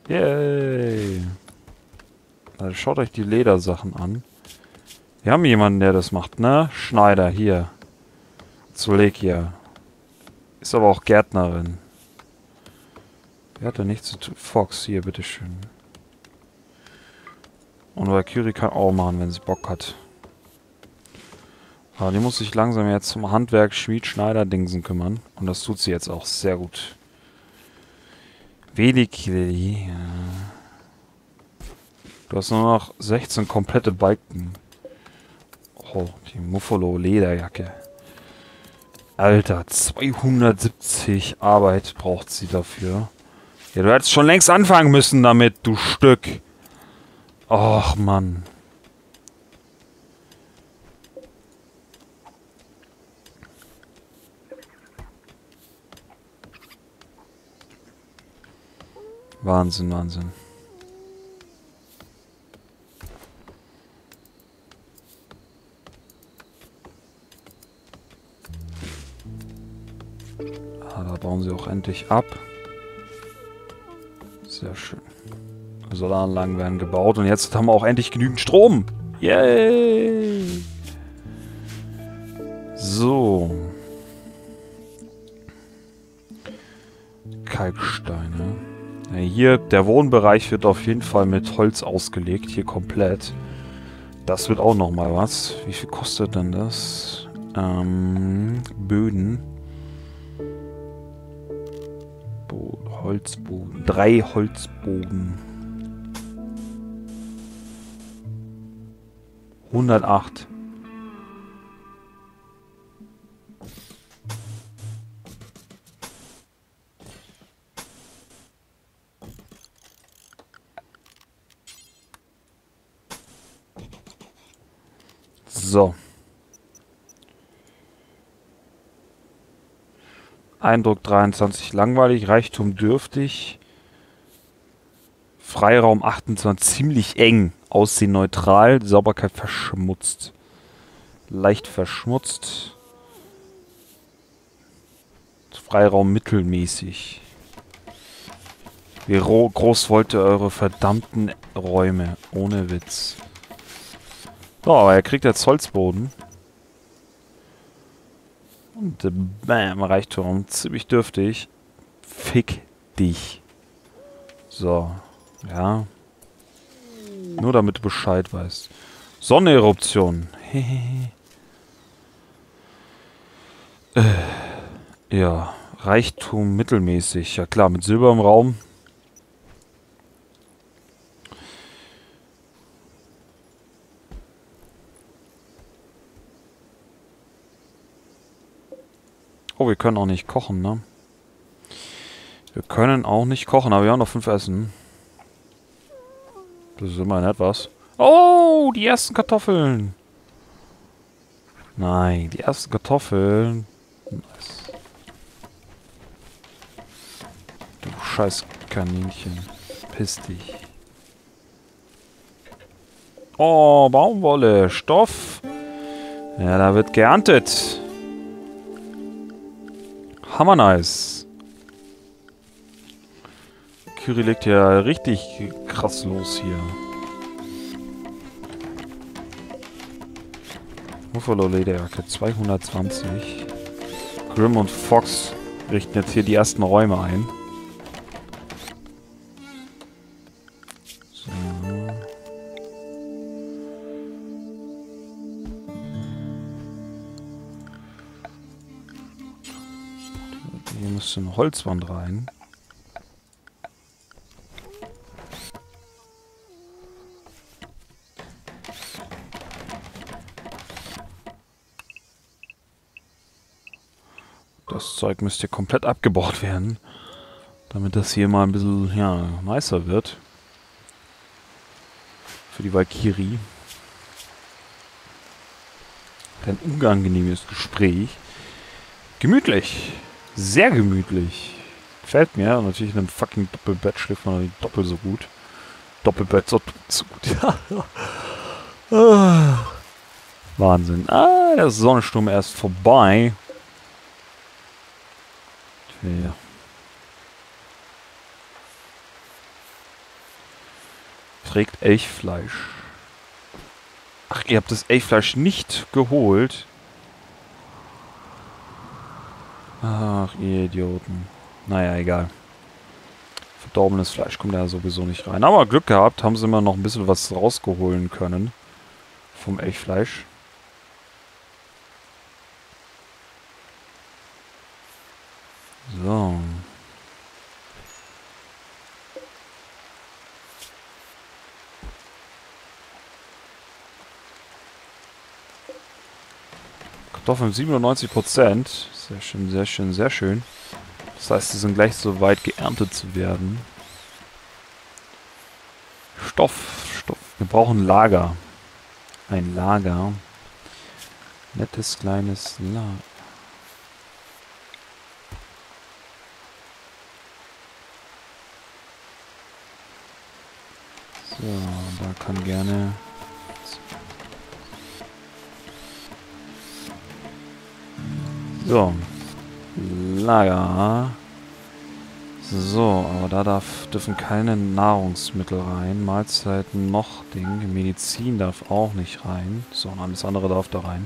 Yay! Also schaut euch die Ledersachen an. Wir haben jemanden, der das macht, ne? Schneider, hier. Zulekia. Ist aber auch Gärtnerin. Wer hat da nichts zu tun? Fox, hier, bitteschön. Und Valkyrie kann auch machen, wenn sie Bock hat. Aber die muss sich langsam jetzt zum Handwerk, Schmied, Schneider, Dingsen kümmern. Und das tut sie jetzt auch sehr gut. Velikili. Ja. Du hast nur noch 16 komplette Balken. Oh, die Muffalo-Lederjacke. Alter, 270 Arbeit braucht sie dafür. Ja, du hättest schon längst anfangen müssen damit, du Stück. Och, Mann. Wahnsinn, Wahnsinn. Ah, da bauen sie auch endlich ab. Sehr schön. Solaranlagen werden gebaut und jetzt haben wir auch endlich genügend Strom. Yay! So. Kalksteine. Ja, hier, der Wohnbereich wird auf jeden Fall mit Holz ausgelegt. Hier komplett. Das wird auch nochmal was. Wie viel kostet denn das? Böden. Holzboden. 3 Holzboden. 108. So. Eindruck 23 langweilig, Reichtum dürftig. Freiraum 28 ziemlich eng. Aussehen neutral, Sauberkeit verschmutzt. Leicht verschmutzt. Freiraum mittelmäßig. Wie groß wollt ihr eure verdammten Räume? Ohne Witz. So, aber er kriegt jetzt Holzboden. Und bam, Reichtum. Ziemlich dürftig. Fick dich. So. Ja. Nur damit du Bescheid weißt. Sonneneruption. Ja. Reichtum mittelmäßig. Ja klar, mit Silber im Raum. Oh, wir können auch nicht kochen, ne? Wir können auch nicht kochen, aber wir haben noch 5 Essen. Das ist immerhin etwas. Oh, die ersten Kartoffeln. Nein, die ersten Kartoffeln. Nice. Du scheiß Kaninchen. Piss dich. Oh, Baumwolle. Stoff. Ja, da wird geerntet. Hammer nice. Kyrie legt ja richtig krass los hier. Buffalo Lederjacke 220. Grimm und Fox richten jetzt hier die ersten Räume ein. So. Hier müsste eine Holzwand rein. Das Zeug müsste komplett abgebaut werden, damit das hier mal ein bisschen, ja, nicer wird. Für die Valkyrie. Ein unangenehmes Gespräch. Gemütlich. Sehr gemütlich. Gefällt mir. Und natürlich in einem fucking Doppelbett schläft man nicht doppelt so gut. Doppelbett so gut. Wahnsinn. Ah, der Sonnensturm erst vorbei. Ja. trägt Elchfleisch. Ach, ihr habt das Elchfleisch nicht geholt. Ach, ihr Idioten. Naja, egal. Verdorbenes Fleisch kommt ja sowieso nicht rein. Aber Glück gehabt, haben sie immer noch ein bisschen was rausgeholen können. Vom Elchfleisch. So. Kartoffeln 97%. Sehr schön, sehr schön, sehr schön. Das heißt, sie sind gleich so weit geerntet zu werden. Stoff. Wir brauchen Lager. Ein Lager. Nettes kleines Lager. So, da kann gerne... So. Lager. So, aber da dürfen keine Nahrungsmittel rein. Mahlzeiten noch Ding. Medizin darf auch nicht rein. So, und alles andere darf da rein.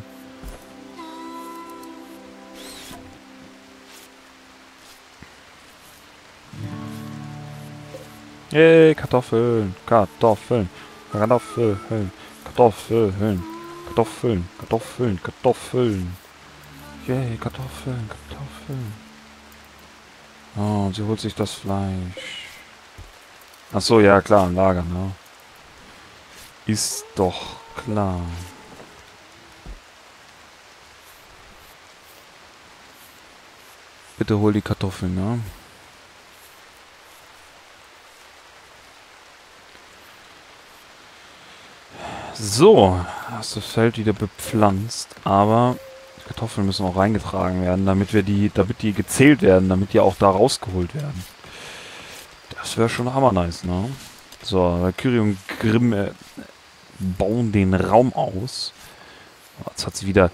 Yay, Kartoffeln. Kartoffeln. Kartoffeln. Kartoffeln. Kartoffeln. Kartoffeln. Kartoffeln. Yay, Kartoffeln. Kartoffeln. Oh, und sie holt sich das Fleisch. Ach so, ja klar, im Lager, ne? Ist doch klar. Bitte hol die Kartoffeln, ne? So, hast das Feld wieder bepflanzt, aber die Kartoffeln müssen auch reingetragen werden, damit die gezählt werden, damit die auch da rausgeholt werden. Das wäre schon hammer nice, ne? So, Valkyrie und Grimm bauen den Raum aus. Jetzt hat sie wieder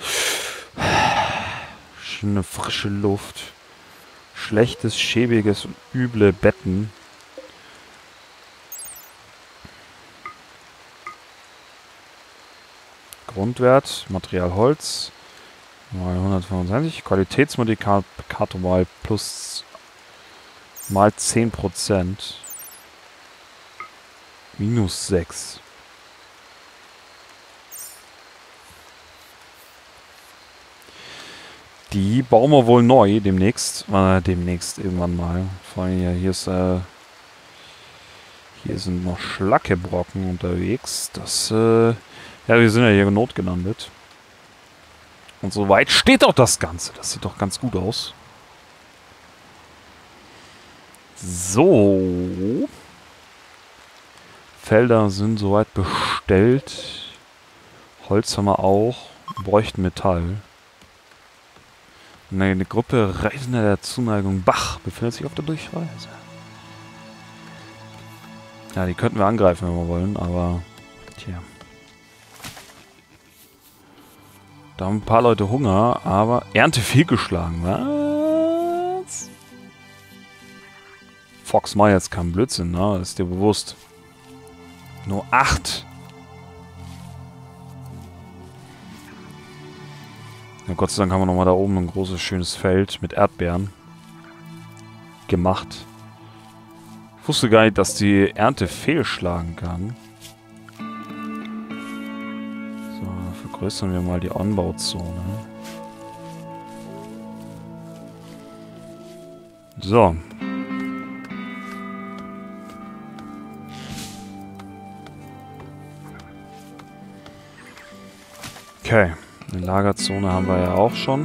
schöne frische Luft. Schlechtes, schäbiges und üble Betten. Grundwert, Material Holz, mal 125, Qualitätsmodifikator mal plus mal 10%, minus 6. Die bauen wir wohl neu demnächst, irgendwann mal. Vor allem hier sind noch Schlackebrocken unterwegs. Ja, wir sind ja hier notgelandet. Und soweit steht auch das Ganze. Das sieht doch ganz gut aus. So. Felder sind soweit bestellt. Holz haben wir auch. Wir bräuchten Metall. Eine Gruppe Reisender der Zuneigung Bach befindet sich auf der Durchreise. Ja, die könnten wir angreifen, wenn wir wollen, aber... Tja. Da haben ein paar Leute Hunger, aber Ernte fehlgeschlagen. Was? Fox macht jetzt keinen Blödsinn, ne? Das ist dir bewusst. Nur 8. Ja, Gott sei Dank haben wir nochmal da oben ein großes, schönes Feld mit Erdbeeren gemacht. Ich wusste gar nicht, dass die Ernte fehlschlagen kann. Vergrößern wir mal die Anbauzone. So. Okay. Eine Lagerzone haben wir ja auch schon.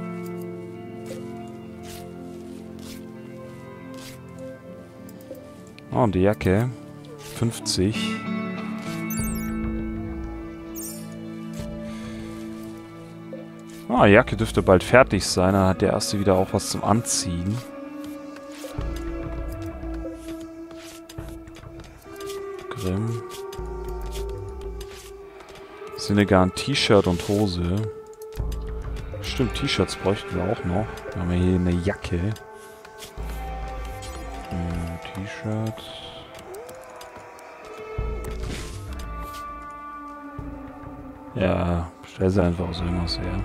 Oh, und die Jacke. 50. Ah, die Jacke dürfte bald fertig sein. Dann hat der erste wieder auch was zum Anziehen. Grimm. Senegal, T-Shirt und Hose. Stimmt, T-Shirts bräuchten wir auch noch. Wir haben hier eine Jacke. T-Shirt. Ja, stell sie einfach aus irgendwas her.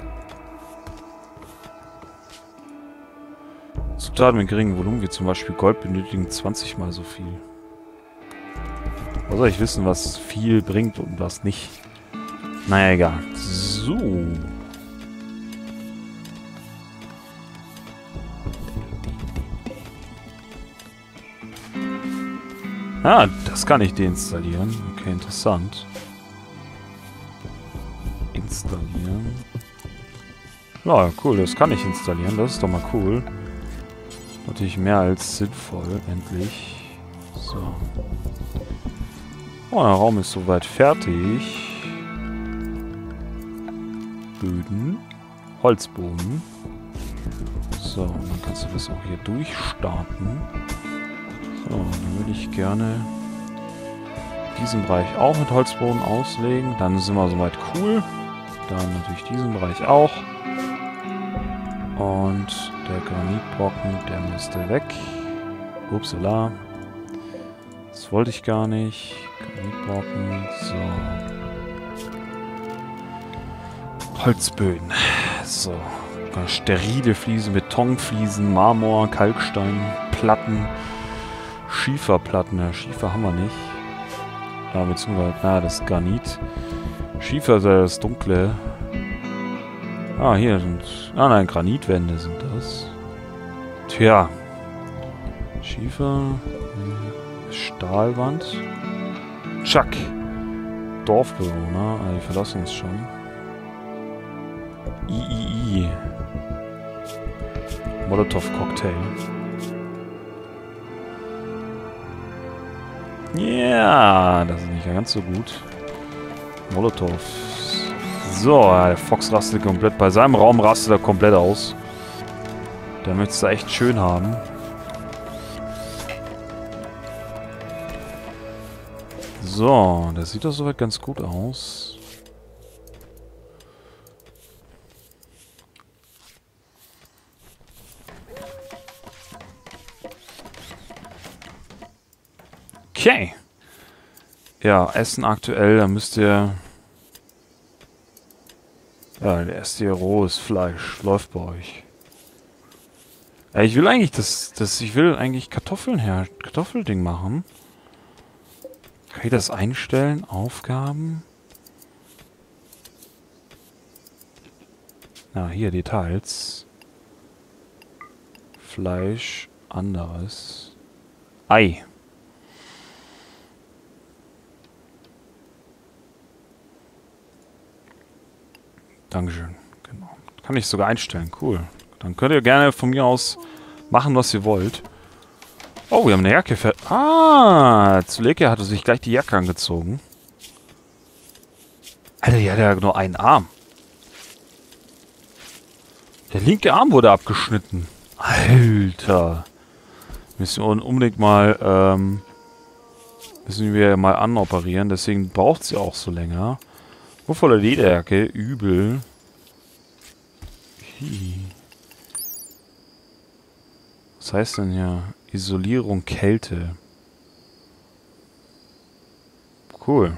Zutaten mit geringem Volumen, wie zum Beispiel Gold, benötigen 20 mal so viel. Wo soll ich wissen, was viel bringt und was nicht? Naja, egal. So. Ah, das kann ich deinstallieren. Okay, interessant. Installieren. Ja, cool, das kann ich installieren. Das ist doch mal cool. Natürlich mehr als sinnvoll, endlich. So. Oh, der Raum ist soweit fertig. Böden. Holzboden. So, und dann kannst du das auch hier durchstarten. So, dann würde ich gerne diesen Bereich auch mit Holzboden auslegen. Dann sind wir soweit cool. Dann natürlich diesen Bereich auch. Und der Granitbrocken, der müsste weg. Upsala. Das wollte ich gar nicht. Granitbrocken. So. Holzböden. So. Sterile Fliesen, Betonfliesen, Marmor, Kalkstein, Platten, Schieferplatten. Ja, Schiefer haben wir nicht. Ja, beziehungsweise, das ist Granit. Schiefer ist das Dunkle. Ah, hier sind... Ah, nein, Granitwände sind das. Tja. Schiefer. Stahlwand. Chuck. Dorfbewohner. Ah, die verlassen uns schon. III. Molotov-Cocktail. Ja, das ist nicht ganz so gut. Molotov. So, der Fox rastet komplett. Bei seinem Raum rastet er komplett aus. Der möchte es da echt schön haben. So, das sieht doch soweit ganz gut aus. Okay. Ja, Essen aktuell, da müsst ihr... Ja, der erste hier rohes Fleisch läuft bei euch. Ja, ich will eigentlich ich will eigentlich Kartoffelding machen. Kann ich das einstellen? Aufgaben? Na, hier Details. Fleisch, anderes. Ei. Dankeschön. Genau. Kann ich sogar einstellen. Cool. Dann könnt ihr gerne von mir aus machen, was ihr wollt. Oh, wir haben eine Jacke. Zuleke hatte sich gleich die Jacke angezogen. Alter, die hat ja nur einen Arm. Der linke Arm wurde abgeschnitten. Alter. Müssen wir unbedingt mal, müssen wir mal anoperieren. Deswegen braucht sie auch so länger. Voller Lederjacke. Übel. Was heißt denn hier? Isolierung, Kälte. Cool.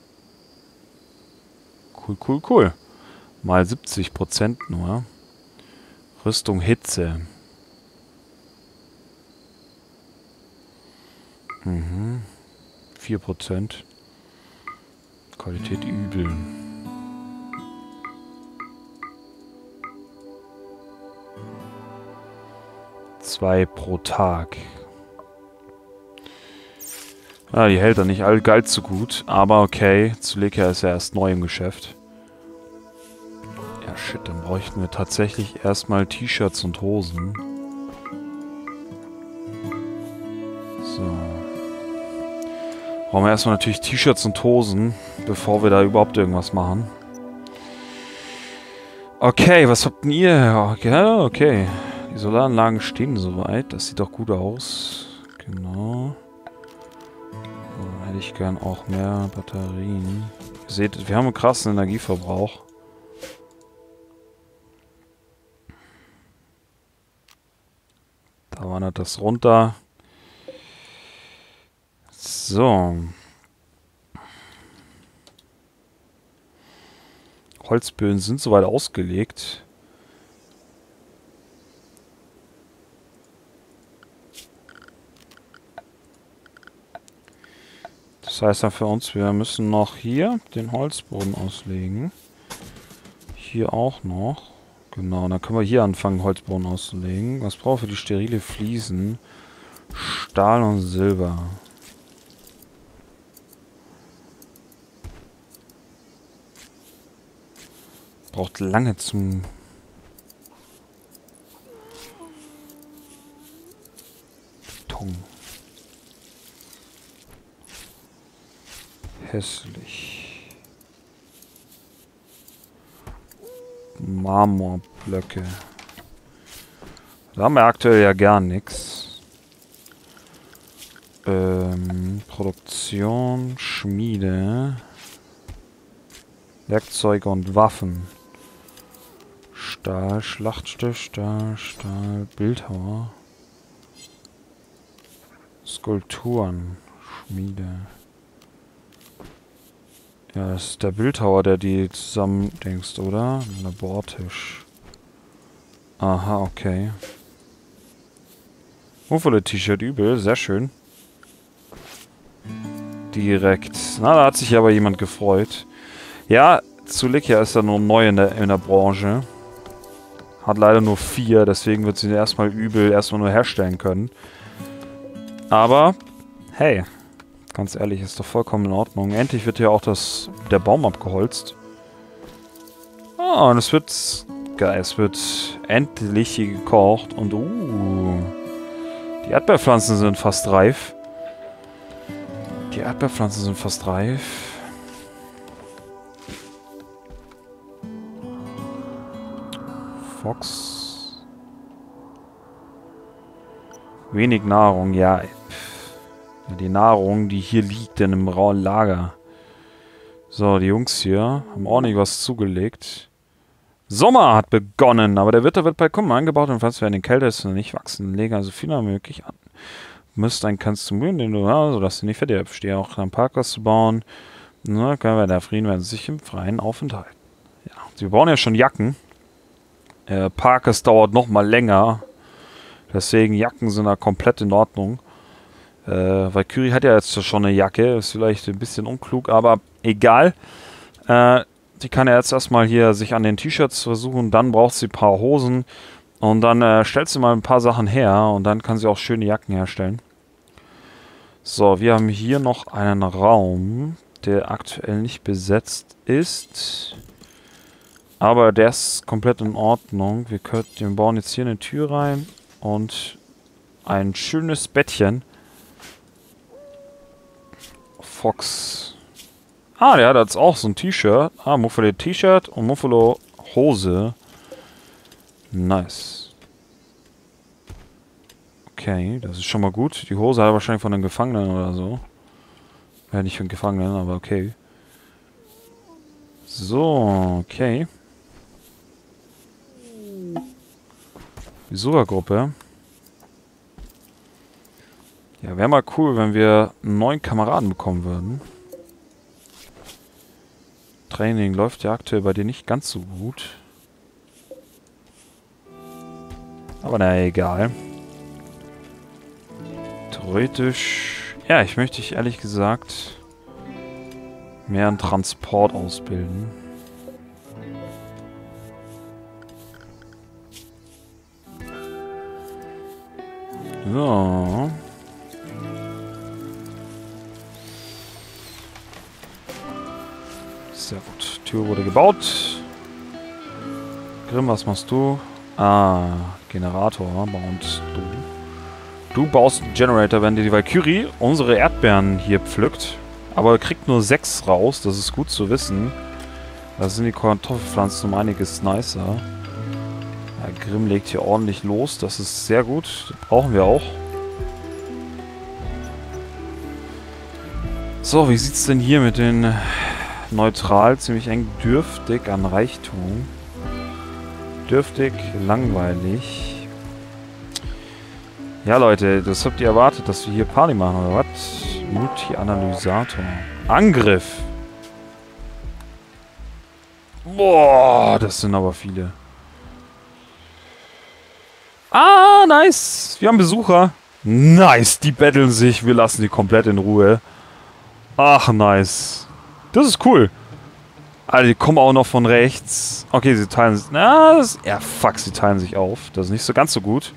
Cool. Mal 70% nur. Rüstung, Hitze. 4%. Qualität übel. Zwei pro Tag. Ah, die hält er nicht allzu gut, aber okay. Zuleka ist ja erst neu im Geschäft. Ja, shit, dann bräuchten wir tatsächlich erstmal T-Shirts und Hosen. So. Brauchen wir erstmal natürlich T-Shirts und Hosen, bevor wir da überhaupt irgendwas machen. Okay, was habt denn ihr? Okay. Die Solaranlagen stehen soweit. Das sieht doch gut aus. Genau. Dann hätte ich gern auch mehr Batterien. Ihr seht, wir haben einen krassen Energieverbrauch. Da wandert das runter. So. Holzböden sind soweit ausgelegt. Das heißt dann für uns, wir müssen noch hier den Holzboden auslegen. Hier auch noch. Genau, dann können wir hier anfangen, Holzboden auszulegen. Was brauchen wir für die sterile Fliesen? Stahl und Silber. Braucht lange zum... Beton. Hässlich. Marmorblöcke. Da haben wir aktuell ja gar nichts. Produktion, Schmiede. Werkzeuge und Waffen. Stahl, Schlachtstift, Stahl, Bildhauer. Skulpturen, Schmiede. Ja, das ist der Bildhauer, der die zusammen denkst, oder? Labortisch. Aha, okay. Wofür T-Shirt übel, sehr schön. Direkt. Na, da hat sich aber jemand gefreut. Ja, Zulikia ist ja nur neu in der Branche. Hat leider nur 4, deswegen wird sie erstmal nur herstellen können. Aber, hey, ganz ehrlich, ist doch vollkommen in Ordnung. Endlich wird hier auch der Baum abgeholzt. Ah, und es wird endlich hier gekocht. Und die Erdbeerpflanzen sind fast reif. Fox. Wenig Nahrung, ja. Die Nahrung, die hier liegt in einem rauen Lager. So, die Jungs hier haben ordentlich was zugelegt. Sommer hat begonnen, aber der Winter wird bald kommen. Angebaut und Pflanzen werden in Kälte nicht wachsen. Lege also viel wie möglich an. Du musst einen Kannst zum Mühen, den du hast, sodass du nicht verdirbst. Stehe auch am Parkhaus zu bauen. Na, können wir da Frieden werden sich im Freien aufenthalten. Ja, sie bauen ja schon Jacken. Parkes dauert noch mal länger. Deswegen Jacken sind da komplett in Ordnung. Valkyrie hat ja jetzt schon eine Jacke. Ist vielleicht ein bisschen unklug, aber egal. Die kann ja jetzt erstmal hier sich an den T-Shirts versuchen. Dann braucht sie ein paar Hosen. Und dann stellt sie mal ein paar Sachen her. Und dann kann sie auch schöne Jacken herstellen. So, wir haben hier noch einen Raum, der aktuell nicht besetzt ist. Aber der ist komplett in Ordnung. Wir bauen jetzt hier eine Tür rein. Und ein schönes Bettchen. Fox. Ah, der hat jetzt auch so ein T-Shirt. Ah, Muffalo T-Shirt und Muffalo Hose. Nice. Okay, das ist schon mal gut. Die Hose hat er wahrscheinlich von einem Gefangenen oder so. Ja, nicht von Gefangenen, aber okay. So, okay. Besuchergruppe. Ja, wäre mal cool, wenn wir einen neuen Kameraden bekommen würden. Training läuft ja aktuell bei dir nicht ganz so gut. Aber naja, egal. Theoretisch... Ja, ich möchte dich ehrlich gesagt mehr in Transport ausbilden. So. Sehr gut. Tür wurde gebaut. Grimm, was machst du? Ah, Generator baust du. Du baust einen Generator, wenn dir die Valkyrie unsere Erdbeeren hier pflückt. Aber kriegt nur 6 raus. Das ist gut zu wissen. Da sind die Kartoffelpflanzen um einiges nicer. Ja, Grimm legt hier ordentlich los. Das ist sehr gut. Das brauchen wir auch. So, wie sieht's denn hier mit den neutral, ziemlich eng, dürftig an Reichtum? Dürftig, langweilig. Ja, Leute, das habt ihr erwartet, dass wir hier Party machen, oder was? Multi-Analysator. Angriff! Boah, das sind aber viele. Ah, nice. Wir haben Besucher. Nice, die betteln sich. Wir lassen die komplett in Ruhe. Ach, nice. Das ist cool. Alter, die kommen auch noch von rechts. Okay, sie teilen sich... Na, ja, fuck, sie teilen sich auf. Das ist nicht so ganz so gut.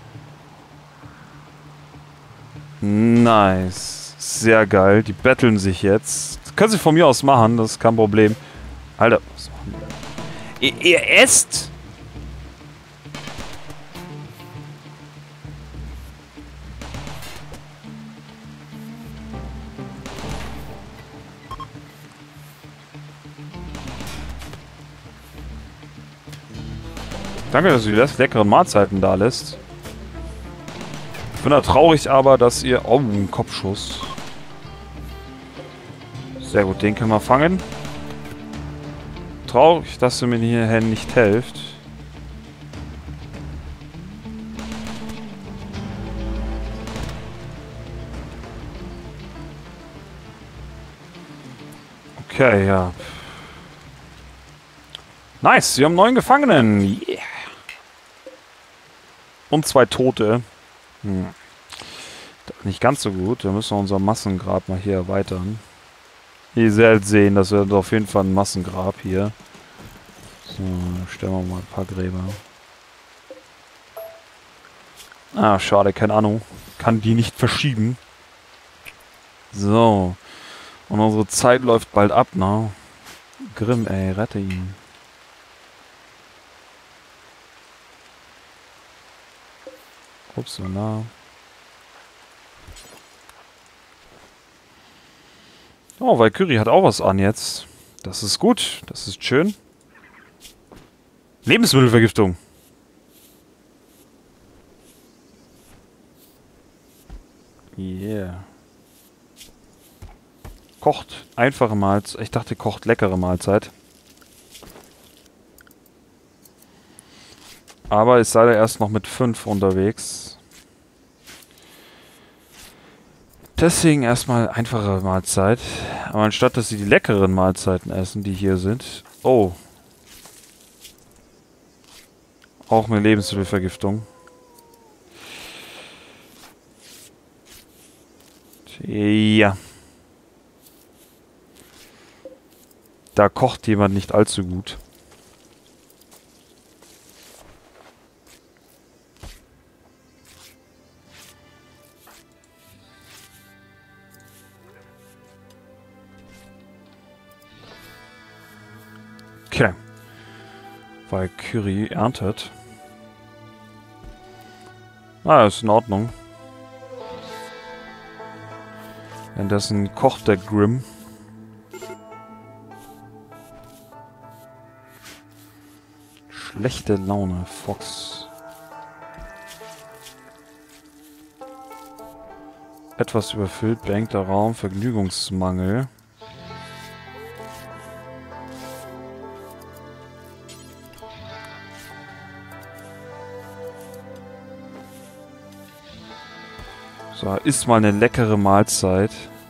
Nice. Sehr geil. Die betteln sich jetzt. Das können sie von mir aus machen, das ist kein Problem. Alter, was machen die? Ihr esst? Danke, dass du die leckeren Mahlzeiten da lässt. Ich bin da traurig aber, dass ihr... Oh, ein Kopfschuss. Sehr gut, den können wir fangen. Traurig, dass du mir hierher nicht helft. Okay, ja. Nice, wir haben 9 Gefangenen. Yeah. Und 2 Tote. Nicht ganz so gut. Wir müssen unser Massengrab mal hier erweitern. Ihr werdet sehen, das wird auf jeden Fall ein Massengrab hier. So, stellen wir mal ein paar Gräber. Ah, schade, keine Ahnung. Kann die nicht verschieben. So. Und unsere Zeit läuft bald ab, ne? Grimm, ey, rette ihn. Ups, so nah. Oh, Valkyrie hat auch was an jetzt. Das ist gut. Das ist schön. Lebensmittelvergiftung. Yeah. Kocht einfache Mahlzeit. Ich dachte, kocht leckere Mahlzeit. Aber ist leider erst noch mit 5 unterwegs. Deswegen erstmal einfache Mahlzeit. Aber anstatt, dass sie die leckeren Mahlzeiten essen, die hier sind... Oh. Auch eine Lebensmittelvergiftung. Ja. Da kocht jemand nicht allzu gut. Okay. Valkyrie erntet. Ah, ist in Ordnung. Währenddessen kocht der Grimm. Schlechte Laune, Fox. Etwas überfüllt, beengter Raum, Vergnügungsmangel. So, isst mal eine leckere Mahlzeit.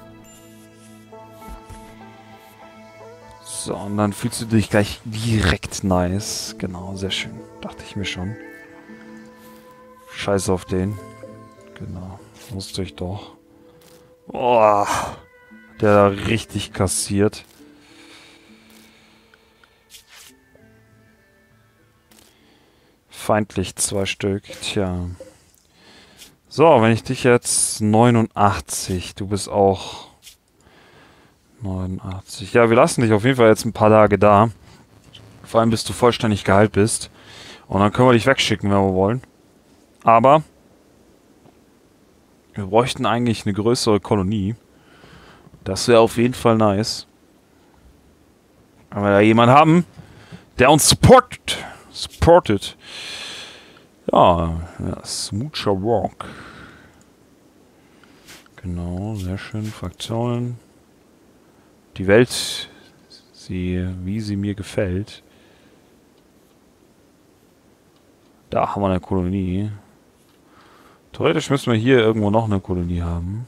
So, und dann fühlst du dich gleich direkt nice. Genau, sehr schön. Dachte ich mir schon. Scheiß auf den. Genau, wusste ich doch. Boah, der da richtig kassiert. Feindlich 2 Stück, tja. So, wenn ich dich jetzt 89, du bist auch 89. Ja, wir lassen dich auf jeden Fall jetzt ein paar Tage da. Vor allem bis du vollständig geheilt bist. Und dann können wir dich wegschicken, wenn wir wollen. Aber wir bräuchten eigentlich eine größere Kolonie. Das wäre auf jeden Fall nice. Wenn wir da jemanden haben, der uns supportet. Ja, Smoocher Walk. Genau, sehr schön. Fraktionen. Die Welt, wie sie mir gefällt. Da haben wir eine Kolonie. Theoretisch müssen wir hier irgendwo noch eine Kolonie haben.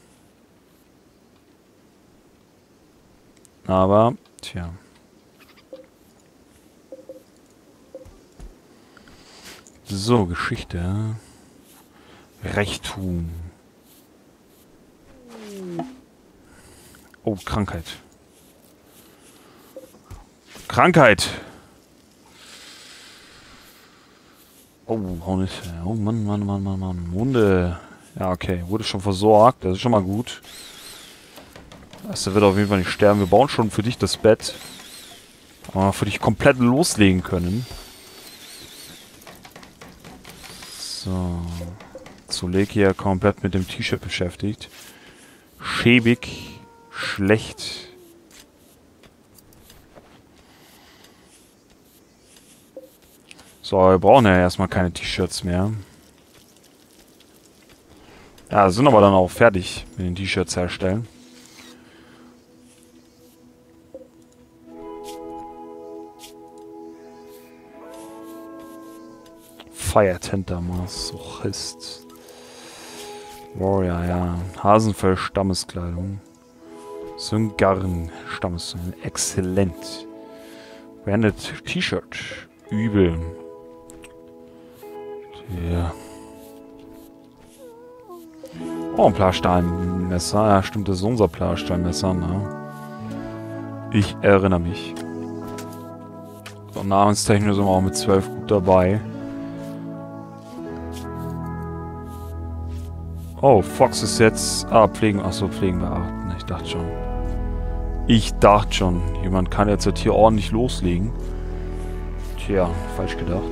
Aber, tja. So, Geschichte. Reichtum. Oh, Krankheit. Krankheit! Oh, Hornisse. Oh, Mann, Mann, Mann, Mann, Mann. Wunde. Ja, okay. Wurde schon versorgt. Das ist schon mal gut. Also, der wird auf jeden Fall nicht sterben. Wir bauen schon für dich das Bett. Aber für dich komplett loslegen können. So. Zulekia komplett mit dem T-Shirt beschäftigt. Schäbig. Schlecht. So, wir brauchen ja erstmal keine T-Shirts mehr. Ja, sind aber dann auch fertig mit den T-Shirts herstellen. Fire Tenter Masochist. Warrior, ja. Hasenfell Stammeskleidung. Syngarn Stammeskleidung. Exzellent. Branded T-Shirt. Übel. Ja. Oh, ein Plastahlmesser. Ja, stimmt, das ist unser Plastahlmesser, ne? Ich erinnere mich. So, namenstechnisch sind wir auch mit 12 gut dabei. Oh, Fox ist jetzt... Ah, Pflegen... Achso, Pflegen beachten. Ich dachte schon. Jemand kann jetzt das hier ordentlich loslegen. Tja, falsch gedacht.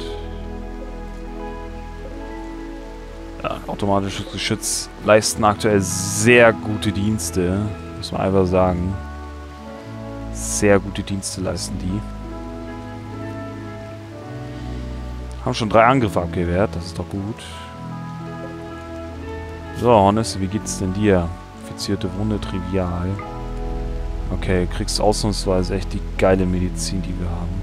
Ja, automatisches Geschütz leisten aktuell sehr gute Dienste. Muss man einfach sagen. Sehr gute Dienste leisten die. Haben schon 3 Angriffe abgewehrt. Das ist doch gut. So, Hornisse, wie geht's denn dir? Infizierte Wunde, trivial. Okay, kriegst ausnahmsweise echt die geile Medizin, die wir haben.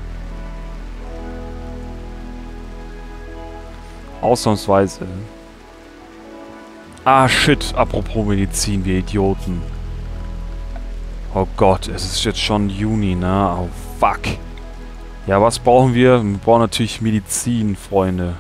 Ausnahmsweise. Ah, shit. Apropos Medizin, wir Idioten. Oh Gott, es ist jetzt schon Juni, ne? Oh, fuck. Ja, was brauchen wir? Wir brauchen natürlich Medizin, Freunde.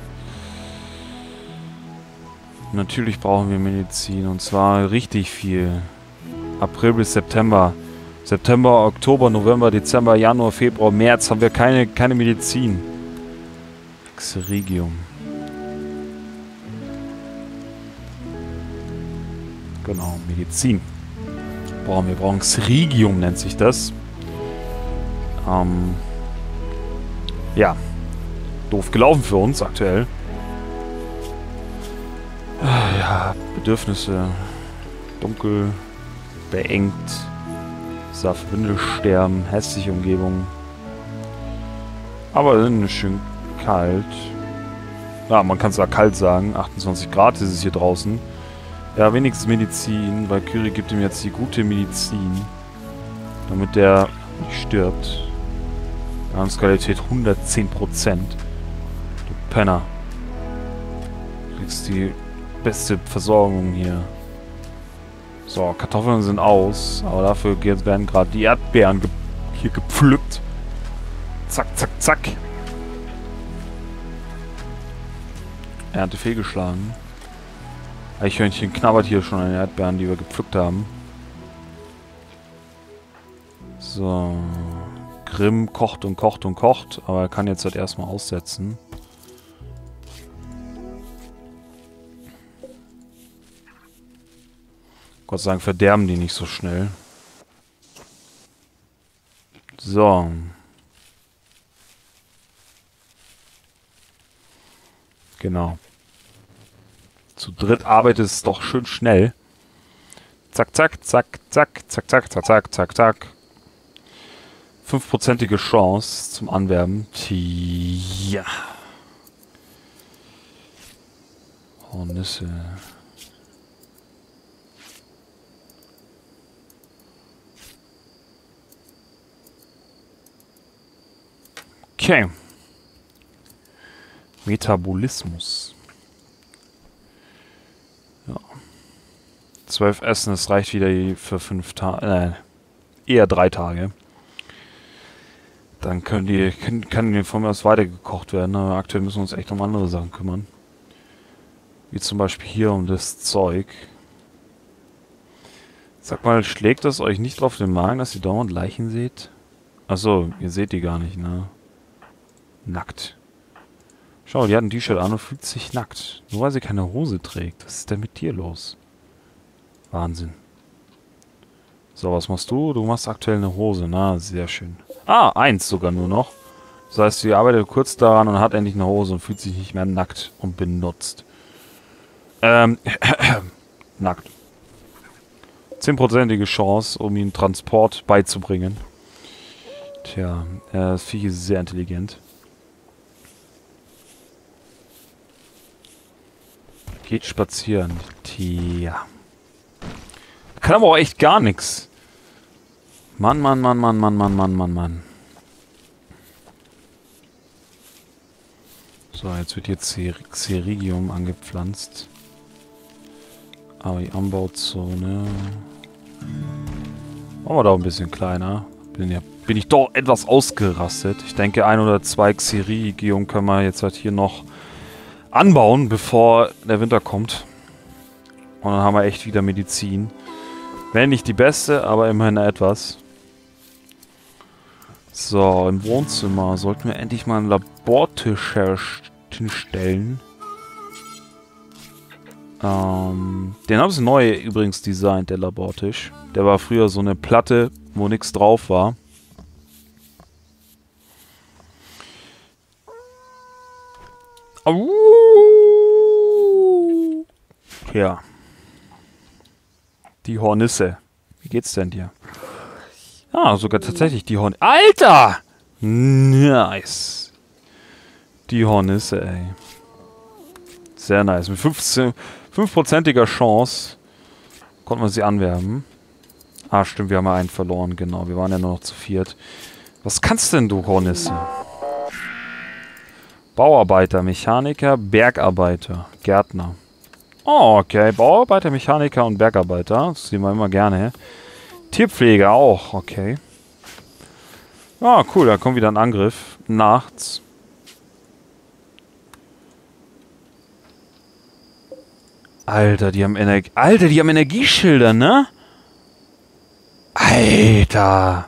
Natürlich brauchen wir Medizin. Und zwar richtig viel. April bis September. September, Oktober, November, Dezember, Januar, Februar, März haben wir keine Medizin. Xerigium. Genau, Medizin. Wir brauchen Xerigium, nennt sich das. Ja. Doof gelaufen für uns aktuell. Ja, Bedürfnisse. Dunkel. Beengt. Saftwindel sterben. Hässliche Umgebung. Aber schön kalt. Ja, man kann es ja kalt sagen. 28 Grad ist es hier draußen. Ja, wenigstens Medizin. Valkyrie gibt ihm jetzt die gute Medizin. Damit der nicht stirbt. Lebensqualität 110%. Du Penner. Du kriegst die beste Versorgung hier. So, Kartoffeln sind aus. Aber dafür werden gerade die Erdbeeren hier gepflückt. Zack, zack, zack. Ernte fehlgeschlagen. Eichhörnchen knabbert hier schon an den Erdbeeren, die wir gepflückt haben. So. Grimm kocht und kocht und kocht, aber er kann jetzt halt erstmal aussetzen. Gott sei Dank verderben die nicht so schnell. So. Genau. Zu dritt arbeitet es doch schön schnell. Zack, zack, zack, zack, zack, zack, zack, zack, zack, zack. 5%ige Chance zum Anwerben. Tja. Hornisse. Okay. Metabolismus. Ja. 12 Essen, das reicht wieder für 5 Tage. Eher 3 Tage. Dann kann die von mir aus weitergekocht werden. Aber aktuell müssen wir uns echt um andere Sachen kümmern. Wie zum Beispiel hier um das Zeug. Sag mal, schlägt das euch nicht drauf den Magen, dass ihr dauernd Leichen seht? Achso, ihr seht die gar nicht, ne? Nackt. Schau, die hat ein T-Shirt an und fühlt sich nackt. Nur weil sie keine Hose trägt. Was ist denn mit dir los? Wahnsinn. So, was machst du? Du machst aktuell eine Hose. Na, sehr schön. Ah, 1 sogar nur noch. Das heißt, sie arbeitet kurz daran und hat endlich eine Hose und fühlt sich nicht mehr nackt und benutzt. Nackt. 10%ige Chance, um ihm Transport beizubringen. Tja, das Viech ist sehr intelligent. Geht spazieren. Tja. Kann aber auch echt gar nichts. Mann, Mann, Mann, Mann, Mann, Mann, Mann, Mann, Mann. So, jetzt wird hier Cerigium angepflanzt. Aber die Anbauzone... Machen wir doch ein bisschen kleiner. Bin ich doch etwas ausgerastet. Ich denke, 1 oder 2 Cerigium können wir jetzt halt hier noch anbauen, bevor der Winter kommt. Und dann haben wir echt wieder Medizin. Wenn nicht die beste, aber immerhin etwas. So, im Wohnzimmer sollten wir endlich mal einen Labortisch hinstellen. Den haben sie neu übrigens designt, der Labortisch. Der war früher so eine Platte, wo nichts drauf war. Ja. Die Hornisse. Wie geht's denn dir? Ah, sogar tatsächlich die Hornisse. Alter! Nice. Die Hornisse, ey. Sehr nice. Mit 5%iger Chance konnten wir sie anwerben. Ah, stimmt, wir haben ja einen verloren, genau. Wir waren ja nur noch zu 4. Was kannst denn du, Hornisse? Bauarbeiter, Mechaniker, Bergarbeiter, Gärtner. Oh, okay. Bauarbeiter, Mechaniker und Bergarbeiter. Das sehen wir immer gerne. Tierpfleger auch, okay. Ah, cool, da kommt wieder ein Angriff. Nachts. Alter, die haben Energieschilder, ne? Alter.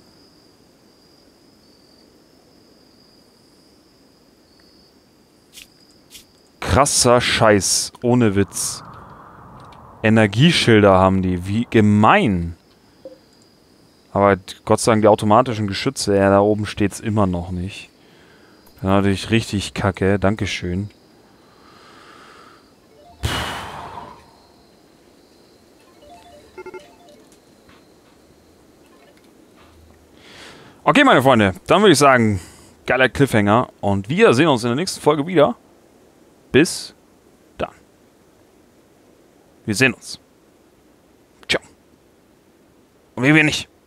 Krasser Scheiß, ohne Witz. Energieschilder haben die, wie gemein. Aber Gott sei Dank die automatischen Geschütze, ja, da oben steht's immer noch nicht. Das ist natürlich richtig kacke, dankeschön. Okay, meine Freunde, dann würde ich sagen, geiler Cliffhanger. Und wir sehen uns in der nächsten Folge wieder. Bis dann. Wir sehen uns. Ciao. Und wir nicht.